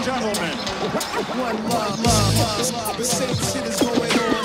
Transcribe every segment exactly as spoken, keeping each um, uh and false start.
gentlemen. One love, love, love, the same shit is going on.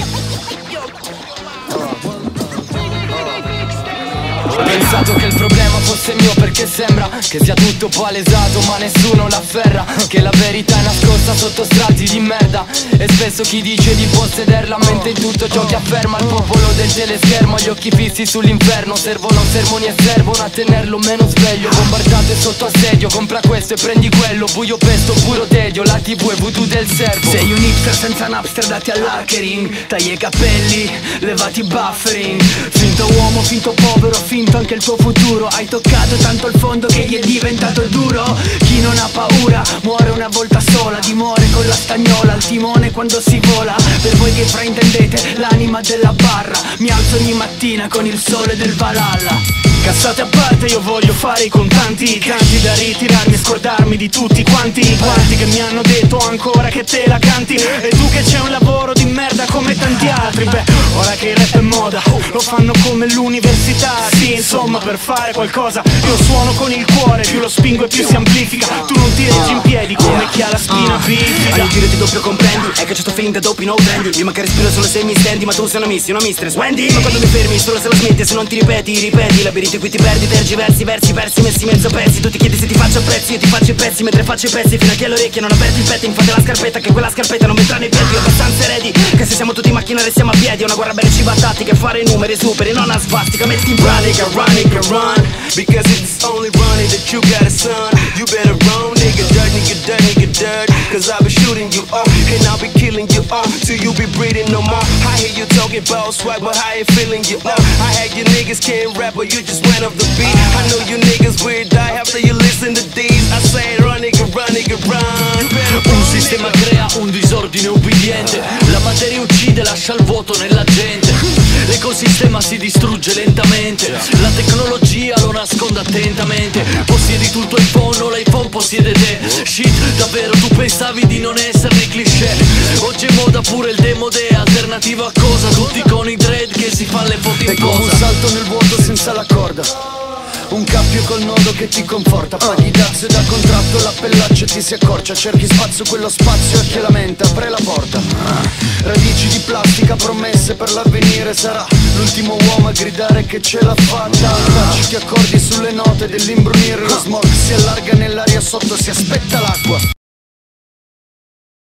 Ho pensato che il problema fosse mio perché sembra che sia tutto palesato ma nessuno l'afferra, che la verità è nascosta sotto strati di merda. E spesso chi dice di possederla mente in tutto ciò che afferma. Il popolo del teleschermo, gli occhi fissi sull'inferno. Servono sermoni e servono a tenerlo meno sveglio. Bombardate sotto assedio, compra questo e prendi quello. Buio pesto, puro tedio, la tv e voodoo del servo. Sei un hipster senza napster dati all'hackering. Taglia i capelli, levati buffering. Finto uomo, finto povero, finto anche il tuo futuro. Hai toccato tanto il fondo che gli è diventato duro. Chi non ha paura muore una volta sola. Dimore con la stagnola al timone quando si vola. Per voi che fraintendete l'anima della barra, mi alzo ogni mattina con il sole del Valhalla. Cassate a parte, io voglio fare i contanti, tanti da ritirarmi e scordarmi di tutti quanti. Quanti che mi hanno detto ancora che te la canti. E tu che c'è un lavoro di merda come tanti altri. Beh, ora che il rap è moda, lo fanno come l'università. Sì, insomma, per fare qualcosa io suono con il cuore, più lo spingo e più si amplifica. Tu non ti reggi in piedi come chi ha la spina bifida. Io giro di doppio comprendi, è che c'è sto finta doppi no prendi. Io manca respiro solo se mi stendi, ma tu sei una missi, una mistress Wendy. Ma quando mi fermi solo se la smetti, se non ti ripeti, ripeti. Labirinti qui ti perdi, tergiversi, versi, persi, messi mezzo pezzi. Tu ti chiedi se ti faccio prezzi, io ti faccio i pezzi mentre faccio i pezzi. Fino a che alle orecchie non aperti il petting, fate la scarpetta che quella scarpetta non vedrà nei piedi. Io abbastanza eredi, che se siamo tutti in macchina restiamo a piedi. È una guerra bene cibatattica, fare i numeri superi, non a svastica. Metti in pratica, run nigga run, because it's only running that you got a son. You better run nigga dirt, nigga dirt, nigga dirt. Cause I'll be shooting you up, and I'll be killing you up, till you be breathing no more. I hear you talking about swag, but how you feeling you up? I had you niggas can't rap, but you just went off the beat. I know you niggas will die after you listen to these. I say run nigga run nigga run. Un sistema crea un disordine ubbidiente. La materia uccide, lascia il vuoto nella gente. L'ecosistema si distrugge lentamente. La tecnologia lo nasconde attentamente. Possiedi tutto iPhone o l'iPhone possiede te. Shit, davvero tu pensavi di non essere nei cliché. Oggi è moda pure il demode. Alternativa a cosa? Tutti con i dread che si fanno le foto in posa. È come un salto nel vuoto senza la corda, un cappio col nodo che ti conforta. Paghi dazio da contratto, la pellaccia ti si accorcia. Cerchi spazio, quello spazio è che lamenta. Apre la porta. Radici di plastica, promesse per l'avvenire. Sarà l'ultimo uomo a gridare che ce l'ha fatta. Taci ti accordi sulle note dell'imbrunire. Lo smog si allarga nell'aria sotto, si aspetta l'acqua.